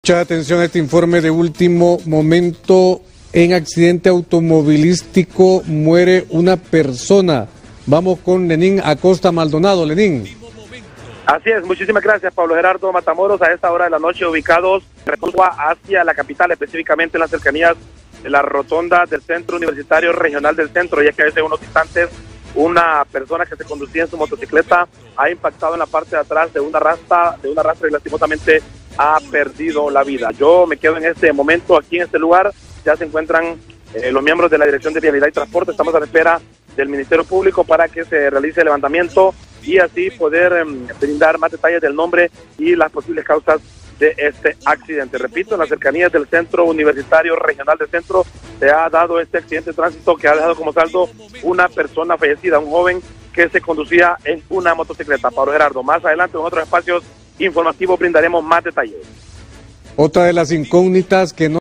Mucha atención a este informe de último momento. En accidente automovilístico muere una persona. Vamos con Lenín Acosta Maldonado. Lenín. Así es, muchísimas gracias, Pablo Gerardo Matamoros. A esta hora de la noche, ubicados hacia la capital, específicamente en las cercanías de la rotonda del Centro Universitario Regional del Centro, ya que hace unos instantes una persona que se conducía en su motocicleta ha impactado en la parte de atrás de una rastra y lastimosamente ha perdido la vida. Yo me quedo en este momento aquí en este lugar. Ya se encuentran los miembros de la Dirección de Vialidad y Transporte. Estamos a la espera del Ministerio Público para que se realice el levantamiento y así poder brindar más detalles del nombre y las posibles causas de este accidente. Repito, en las cercanías del Centro Universitario Regional del Centro se ha dado este accidente de tránsito que ha dejado como saldo una persona fallecida, un joven que se conducía en una motocicleta. Pablo Gerardo, más adelante en otros espacios informativos brindaremos más detalles. Otra de las incógnitas que no